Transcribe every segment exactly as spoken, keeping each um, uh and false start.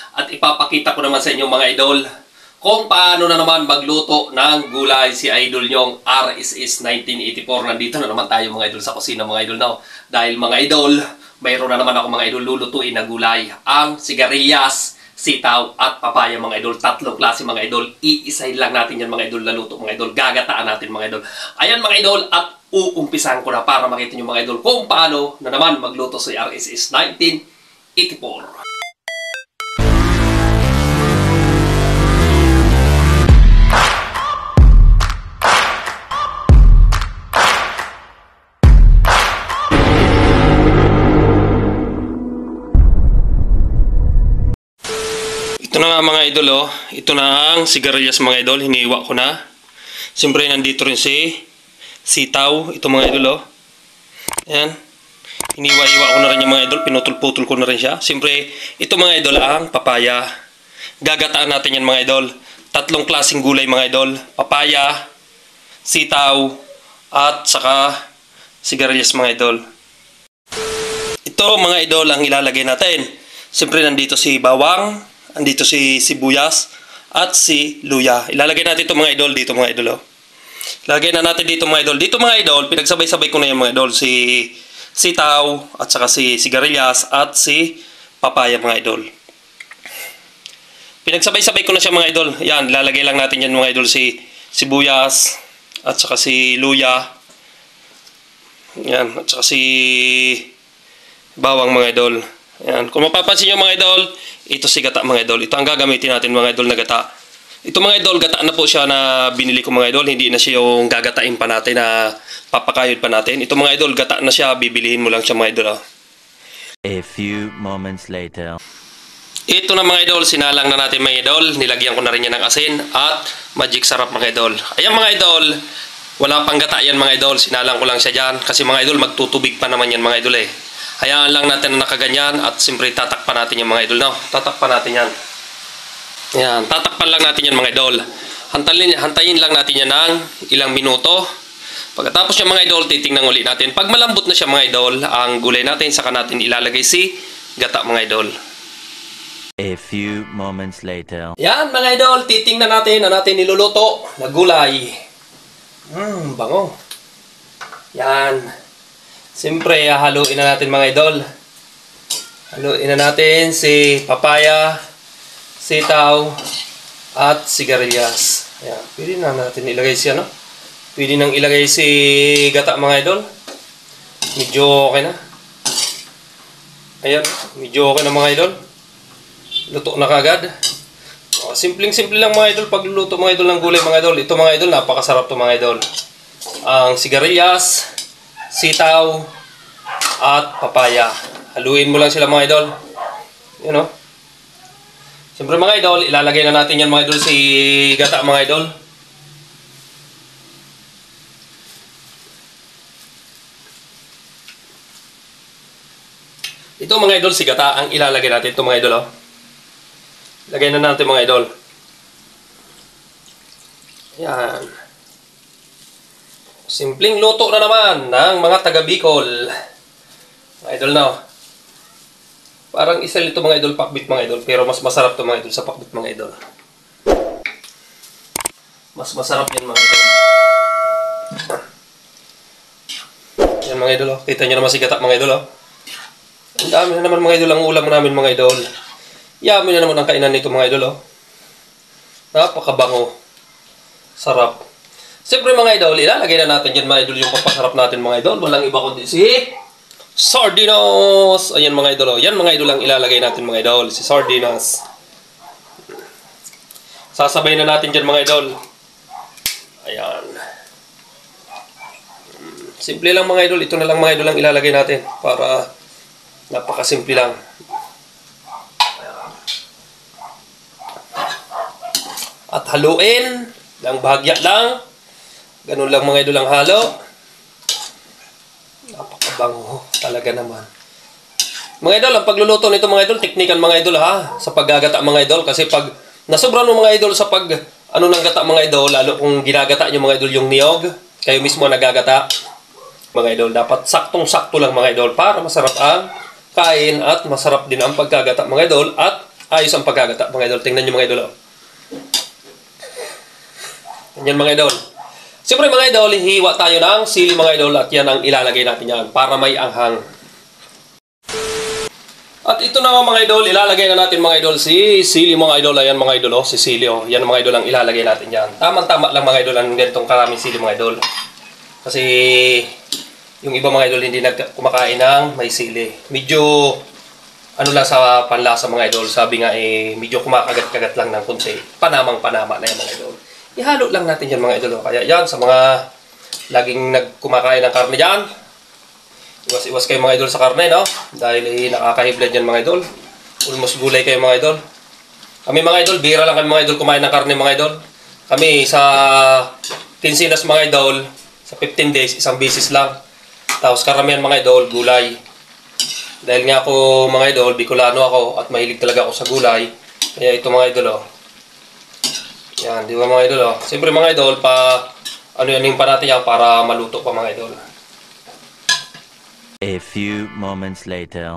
at ipapakita ko naman sa inyo mga idol kung paano na naman magluto ng gulay si idol nyong R S S nineteen eighty-four. Nandito na naman tayo mga idol sa kusina mga idol now. Dahil mga idol, mayroon na naman ako mga idol lulutuin na gulay. Ang sigarilyas, sitaw at papaya mga idol. Tatlong klase mga idol. Iisahin lang natin yan mga idol na luto mga idol. Gagataan natin mga idol. Ayan mga idol, at uumpisahan ko na para makita nyo mga idol kung paano na naman magluto si R S S nineteen eighty-four. Ito na nga mga idol, oh. Ito na ang sigarilyas mga idol. Hiniwa ko na. Siyempre nandito rin si sitaw. Ito mga idol, oh. Ayan. Hiniwa-iwa ko na rin yung mga idol. Pinutol-putol ko na rin siya. Siyempre, ito mga idol ang papaya. Gagataan natin yan mga idol. Tatlong klaseng gulay mga idol. Papaya, sitaw, at saka sigarilyas mga idol. Ito mga idol ang ilalagay natin. Siyempre nandito si bawang. Andito si sibuyas at si luya. Ilalagay natin ito mga idol dito mga idol. Oh. Ilalagay na natin dito mga idol. Dito mga idol, pinagsabay-sabay ko na yan mga idol. Si sitaw at saka si sigarilyas at si papaya mga idol. Pinagsabay-sabay ko na siya mga idol. Yan, ilalagay lang natin yan mga idol. Si sibuyas at saka si luya. Yan, at saka si bawang mga idol. Yan. Kung mapapansin nyo mga idol, ito si gata mga idol. Ito ang gagamitin natin mga idol na gata. Ito mga idol, gata na po siya na binili ko mga idol. Hindi na siya yung gagatain pa natin na papakayod pa natin. Ito mga idol, gata na siya. Bibilihin mo lang siya mga idol. Oh. A few moments later. Ito na mga idol, sinalang na natin mga idol. Nilagyan ko na rin yan ng asin at magic sarap mga idol. Ayan mga idol, wala pang gata yan mga idol. Sinalang ko lang siya dyan. Kasi mga idol, magtutubig pa naman yan mga idol eh. Hayaan lang natin na nakaganyan at siyempre tatakpan natin yung mga idol. No? Tatakpan natin yan. Yan, tatakpan lang natin yan mga idol. Hantayin, hantayin lang natin yan ng ilang minuto. Pagkatapos yung mga idol, titingnan ulit natin. Pag malambot na siya mga idol, ang gulay natin, saka natin ilalagay si gata mga idol. A few moments later. Yan mga idol, titingnan natin na natin niluluto na gulay. Hmm, bango. Yan. Siyempre, haluin na natin mga idol. Haluin na natin si papaya, sitaw, at sigarilyas. Ayan. Pwede na natin ilagay siya, no? Pwede nang ilagay si gata mga idol. Medyo okay na. Ayan. Medyo okay na mga idol. Luto na kagad. O, simpleng-simple lang mga idol pagluluto mga idol ng gulay mga idol. Ito mga idol, napakasarap to mga idol. Ang sigarilyas, sitaw, at papaya. Haluin mo lang sila mga idol. You know? Siyempre mga idol, ilalagay na natin yan mga idol si gata mga idol. Ito mga idol, si gata ang ilalagay natin. Ito mga idol. Oh. Lagay na natin mga idol. Yan. Simpleng luto na naman ng mga taga Bicol. Mga idol na. Parang isa ito mga idol, pakbit mga idol. Pero mas masarap to mga idol sa pakbit mga idol. Mas masarap yan mga idol. Yan mga idol. Oh. Kita nyo naman si gata mga idol. Oh. Ang dami na naman mga idol ang ulam namin mga idol. Yummy na naman ang kainan nito mga idol. Oh. Napakabango. Sarap. Siyempre mga idol, ilalagay na natin dyan mga idol yung papasarap natin mga idol. Walang iba kundi si sardinas. Ayan mga idol. Yan mga idol ang ilalagay natin mga idol. Si sardinas. Sasabay na natin dyan mga idol. Ayan. Simple lang mga idol. Ito na lang mga idol ang ilalagay natin. Para napakasimple lang. Ayan. At haluin. Lang bahagya lang. Ganun lang mga idol ang halo. Napakabango talaga naman. Mga idol, ang pagluluto nito mga idol, teknikan mga idol ha. Sa paggagata mga idol. Kasi pag nasobra ng mga idol sa pag ano ng gata mga idol, lalo kung ginagata nyo mga idol yung niyog, kayo mismo nagagata. Mga idol, dapat saktong-sakto lang mga idol para masarap ang kain at masarap din ang pagkagata mga idol at ayos ang pagkagata mga idol. Tingnan nyo mga idol. Oh. Yan mga idol. Siyempre mga idol, hiwa tayo ng sili mga idol at yan ang ilalagay natin yan para may anghang. At ito na mga idol, ilalagay na natin mga idol si sili mga idol. Ayan mga idol, oh, si sili. Oh. Yan mga idol ang ilalagay natin yan. Tamang-tama lang mga idol ang ganitong karaming sili mga idol. Kasi yung iba mga idol hindi nagkumakain ng may sili. Medyo ano lang sa panlasa mga idol. Sabi nga eh, medyo kumakagat-kagat lang ng kunti. Panamang-panama na yan mga idol. Ihalo lang natin yan mga idol. Oh. Kaya yan sa mga laging nagkumakain ng karne dyan. Iwas-iwas kayo mga idol sa karne, no? Dahil eh, nakakahiblad yan mga idol. Almost gulay kayo mga idol. Kami mga idol, bira lang kami mga idol kumain ng karne mga idol. Kami sa Kinsinas mga idol, sa fifteen days, isang beses lang. Tapos karamihan mga idol, gulay. Dahil nga ako mga idol, Bicolano ako at mahilig talaga ako sa gulay. Kaya ito mga idol, oh. Yan, di ba mga idol, oh. Siyempre mga idol, pa ano-aning pa natin yan para maluto pa mga idol. A few moments later.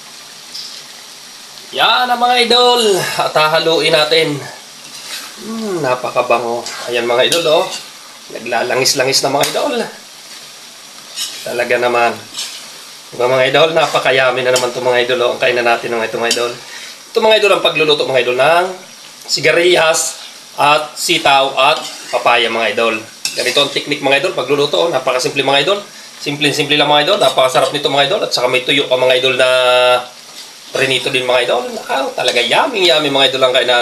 Yan ang mga idol. At hahaluin natin. Hmm, napakabango. Ayan mga idol, oh. Naglalangis-langis na mga idol. Talaga naman. Diba mga idol, napakayami na naman itong mga idol, oh. Ang kainan natin ng itong mga idol. Ito mga idol ang pagluluto mga idol ng sigarilyas at sitaw at papaya mga idol. Ganito ang technique mga idol, pagluluto, oh. Napakasimple mga idol. Simple-simple lang mga idol. Napakasarap nito mga idol. At saka may tuyo pa mga idol na prinito din mga idol. Ah, talaga yummy-yummy mga idol ang kainan.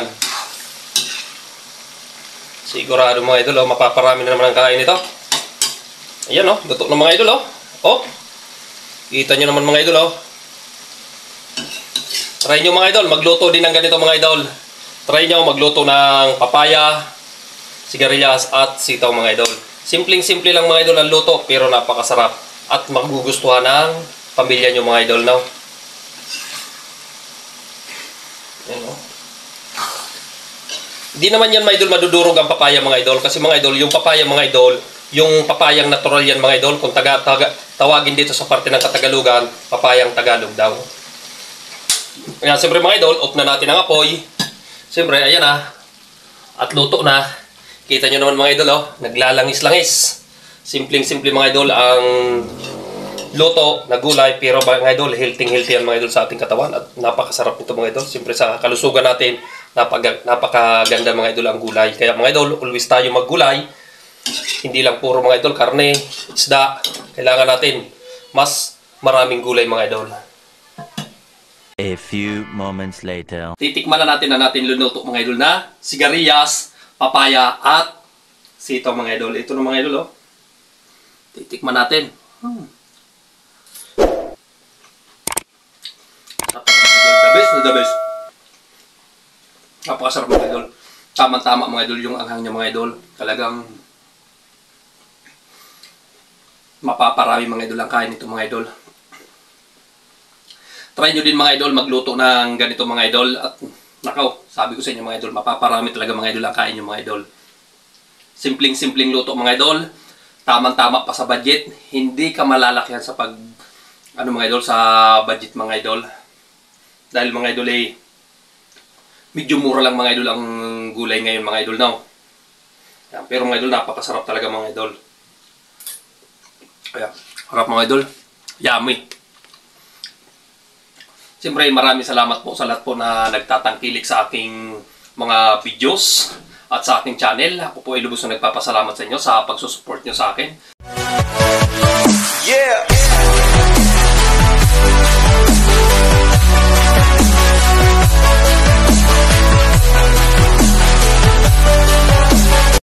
Sigurado mga idol, oh, mapaparami na naman ang kain nito. Ayan, oh. Luto ng mga idol, oh. Oh. Kita nyo naman mga idol, oh. Try nyo mga idol. Magluto din ng ganito mga idol. Try nyo magluto ng papaya, sigarilyas at sitaw mga idol. Simpleng-simple lang mga idol ang luto, pero napakasarap. At magugustuhan ng pamilya nyo mga idol, no? Ayan, no? Hindi naman yan mga idol madudurog ang papaya mga idol. Kasi mga idol, yung papaya mga idol, yung papayang natural yan mga idol, kung taga, taga, tawagin dito sa parte ng Katagalugan, papayang Tagalog daw. Ayan, siyempre mga idol, off na natin ang apoy. Siyempre, ayan na. At luto na. Kita nyo naman mga idol, oh, naglalangis-langis. Simpleng-simple mga idol ang luto na gulay, pero mga idol, healthy-healthy yan mga idol sa ating katawan at napakasarap nito mga idol. Siyempre sa kalusugan natin, napag napakaganda mga idol ang gulay. Kaya mga idol, always tayo maggulay. Hindi lang puro mga idol, karne, isda. Kailangan natin mas maraming gulay mga idol. A few moments later. Titikman na natin na natin lunuto mga idol na sigarilyas, papaya at sitaw mga idol. Ito na mga idol, oh. Titikman natin. Hmm. The best na the best. Napakasarap mga idol. Tama-tama mga idol yung anghang niya mga idol. Talagang mapaparami mga idol ang kain nito mga idol. Try nyo din mga idol magluto ng ganito mga idol. At nakaw, sabi ko sa inyo mga idol, mapaparami talaga mga idol ang kain nyo mga idol. Simpleng-simpleng luto mga idol. Tamang-tama pa sa budget. Hindi ka malalakyan sa pag, ano mga idol, sa budget mga idol. Dahil mga idol eh, medyo mura lang mga idol ang gulay ngayon mga idol, no? Yan, pero mga idol, napakasarap talaga mga idol. Ayan, harap mga idol. Yummy. Siyempre, maraming salamat po sa lahat po na nagtatangkilik sa aking mga videos at sa aking channel. Ako po ay lubos na nagpapasalamat sa inyo sa pagsusupport nyo sa akin. Yeah!